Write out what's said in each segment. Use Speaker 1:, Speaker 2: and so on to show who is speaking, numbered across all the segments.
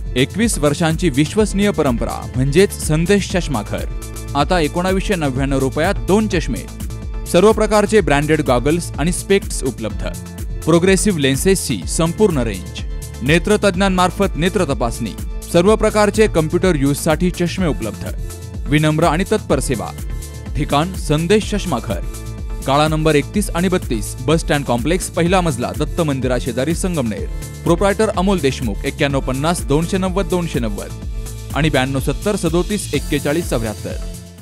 Speaker 1: 21 वर्षांची विश्वसनीय परंपरा म्हणजेच संदेश चष्माघर. आता 1999 रुपयात 2 चष्मे. सर्व प्रकारचे ब्रँडेड गॉगल्स आणि स्पेक्ट्स उपलब्ध. प्रोग्रेसिव्ह लेन्सेसची संपूर्ण रेंज. नेत्रतज्ञांमार्फत नेत्र तपासणी. सर्व प्रकारचे कम्प्युटर यूजसाठी चष्मे उपलब्ध. विनम्र आणि तत्पर सेवा. ठिकाण संदेश चष्माघर. गाळा नंबर 31 आणि 32, बस स्टँड कॉम्प्लेक्स, पहिला मजला, दत्त मंदिरा शेजारी, संगमनेर. प्रोप्रायटर अमोल देशमुख. 9150 290 290 आणि 9270 37 41 74.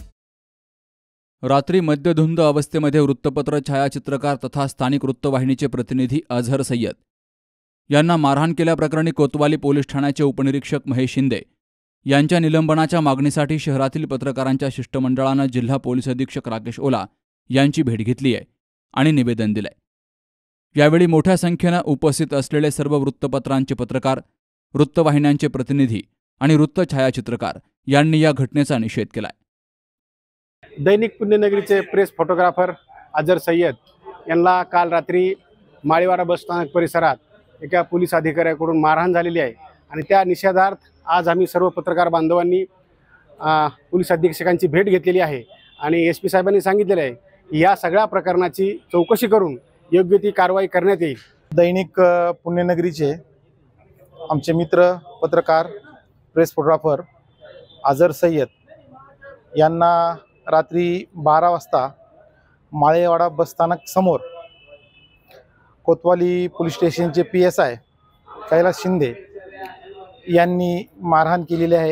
Speaker 1: रात्री मद्यधुंद अवस्थेमध्ये वृत्तपत्र छायाचित्रकार तथा स्थानिक वृत्तवाहिनीचे प्रतिनिधी अझहर सय्यद यांना मारहाण केल्याप्रकरणी कोतवाली पोलीस ठाण्याचे उपनिरीक्षक महेश शिंदे यांच्या निलंबनाच्या मागणीसाठी शहरातील पत्रकारांच्या शिष्टमंडळानं जिल्हा पोलीस अधीक्षक राकेश ओला यांची भेट घेतली आहे आणि निवेदन दिलंय. यावेळी मोठ्या संख्येनं उपस्थित असलेले सर्व वृत्तपत्रांचे पत्रकार, वृत्तवाहिन्यांचे प्रतिनिधी आणि वृत्त छायाचित्रकार यांनी या घटनेचा निषेध केलाय.
Speaker 2: दैनिक पुण्यनगरीचे प्रेस फोटोग्राफर अझहर सय्यद यांना काल रात्री माळीवाडा बसस्थानक परिसरात एका पोलीस अधिकाऱ्याकडून मारहाण झालेली आहे आणि त्या निषेधार्थ आज आम्ही सर्व पत्रकार बांधवांनी पोलीस अधीक्षकांची भेट घेतलेली आहे आणि SP साहेबांनी सांगितलेलं आहे की या सगळ्या प्रकरणाची चौकशी करून योग्य ती कारवाई करण्यात येईल.
Speaker 3: दैनिक पुण्यनगरीचे आमचे मित्र पत्रकार प्रेस फोटोग्राफर अझहर सय्यद यांना रात्री 12 वाजता माळेवाडा बसस्थानक समोर कोतवाली पोलीस स्टेशनचे PSI कैलास शिंदे यांनी मारहाण केलेली आहे.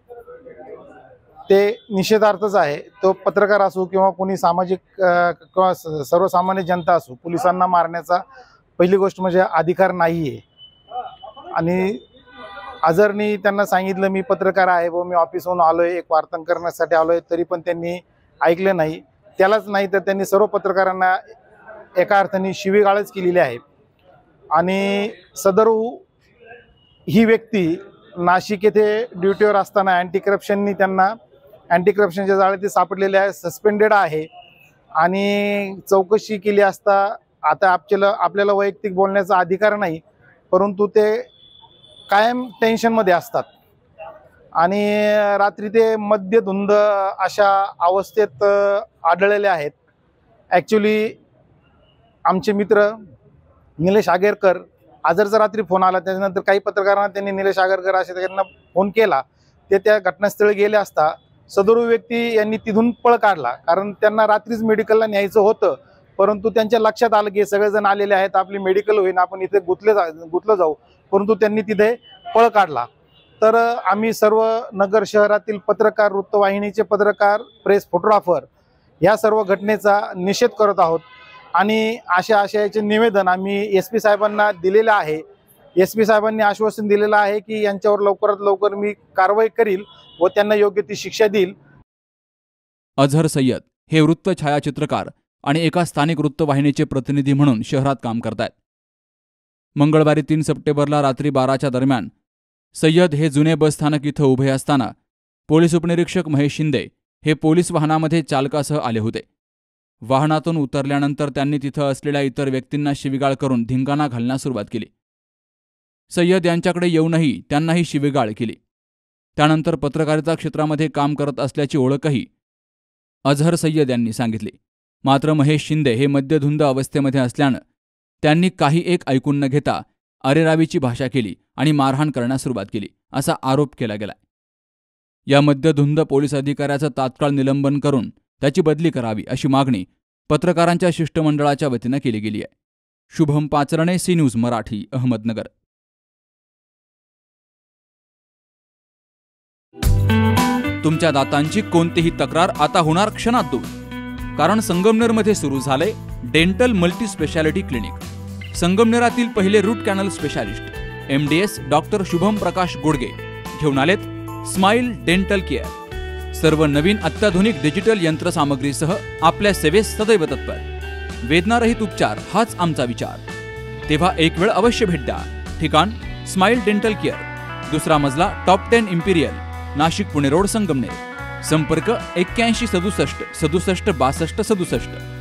Speaker 3: ते निषेधार्थच आहे. तो पत्रकार असो किंवा कोणी सामाजिक किंवा सर्वसामान्य जनता असो, पोलिसांना मारण्याचा पहिली गोष्ट म्हणजे अधिकार नाही आहे. आणि अझहरनी त्यांना सांगितलं मी पत्रकार आहे व मी ऑफिसहून आलोय, एक वार्तांकन करण्यासाठी आलोय, तरी पण त्यांनी ऐकलं नाही. त्यालाच नाही तर त्यांनी सर्व पत्रकारांना एका अर्थाने शिवीगाळच केलेली आहे. आणि सदर ही व्यक्ती नाशिक येथे ड्युटीवर असताना अँटी करप्शनच्या जाळे ते सापडलेले आहे, सस्पेंडेड आहे. आणि चौकशी केली असता आता आपल्याला वैयक्तिक बोलण्याचा अधिकार नाही, परंतु ते कायम टेन्शनमध्ये असतात आणि रात्री ते मद्यधुंद अशा अवस्थेत आढळलेले आहेत. ॲक्च्युली आमचे मित्र निलेश आगरकर, अझहरचा रात्री फोन आला, त्याच्यानंतर काही पत्रकारांना त्यांनी निलेश आगरकर असे त्यांना फोन केला. ते त्या घटनास्थळी गेले असता सदरू व्यक्ती यांनी तिथून पळ काढला, कारण त्यांना रात्रीच मेडिकलला न्यायचं होतं. परंतु त्यांच्या लक्षात आलं की सगळेजण आलेले आहेत, आपली मेडिकल होईन, आपण इथे गुंतलं जाऊ, परंतु त्यांनी तिथे पळ काढला. तर आम्ही सर्व नगर शहरातील पत्रकार, वृत्तवाहिनीचे पत्रकार, प्रेस फोटोग्राफर या सर्व घटनेचा निषेध करत आहोत आणि अशा आशयाचे निवेदन आम्ही SP साहेबांना दिलेलं आहे. SP साहेबांनी आश्वासन दिलेलं आहे की यांच्यावर लवकरात लवकर मी कारवाई करील व त्यांना योग्य ती शिक्षा देईल.
Speaker 1: अझहर सय्यद हे वृत्त छायाचित्रकार आणि एका स्थानिक वृत्तवाहिनीचे प्रतिनिधी म्हणून शहरात काम करतायत. मंगळवारी 3 सप्टेंबरला रात्री 12च्या दरम्यान सय्यद हे जुने बसस्थानक इथं उभे असताना पोलीस उपनिरीक्षक महेश शिंदे हे पोलीस वाहनामध्ये चालकासह आले होते. वाहनातून उतरल्यानंतर त्यांनी तिथं असलेल्या इतर व्यक्तींना शिवीगाळ करून धिंगाणा घालण्यास सुरुवात केली. सय्यद यांच्याकडे येऊनही त्यांनाही शिवीगाळ केली. त्यानंतर पत्रकारिता क्षेत्रामध्ये काम करत असल्याची ओळखही अझहर सय्यद यांनी सांगितली. मात्र महेश शिंदे हे मद्यधुंद अवस्थेमध्ये असल्यानं त्यांनी काही एक ऐकून न घेता अरेरावीची भाषा केली आणि मारहाण करण्यास सुरुवात केली, असा आरोप केला गेला. या मद्यधुंद पोलीस अधिकाऱ्याचं तात्काळ निलंबन करून त्याची बदली करावी अशी मागणी पत्रकारांच्या शिष्टमंडळाच्या वतीनं केली गेली आहे. Shubham Pacharne, C News Marathi, Ahmednagar. तुमच्या दातांची कोणतीही तक्रार आता होणार क्षणात दूर, कारण संगमनेरमध्ये सुरू झाले डेंटल मल्टी स्पेशालिटी क्लिनिक. संगमनेरातील पहिले root canal specialist MDS doctor Shubham Prakash Godge घेऊन आलेत स्माइल डेंटल केअर. सर्व नवीन अत्याधुनिक डिजिटल यंत्रसामग्रीसह आपल्या सेवेस सदैव तत्पर. वेदनारहित उपचार हाच आमचा विचार. तेव्हा एक वेळ अवश्य भेट द्या. ठिकाण स्माइल डेंटल केअर, 2रा मजला, top 10 imperial, Nashik Pune road, Sangamner. संपर्क 81 67 67 62 67.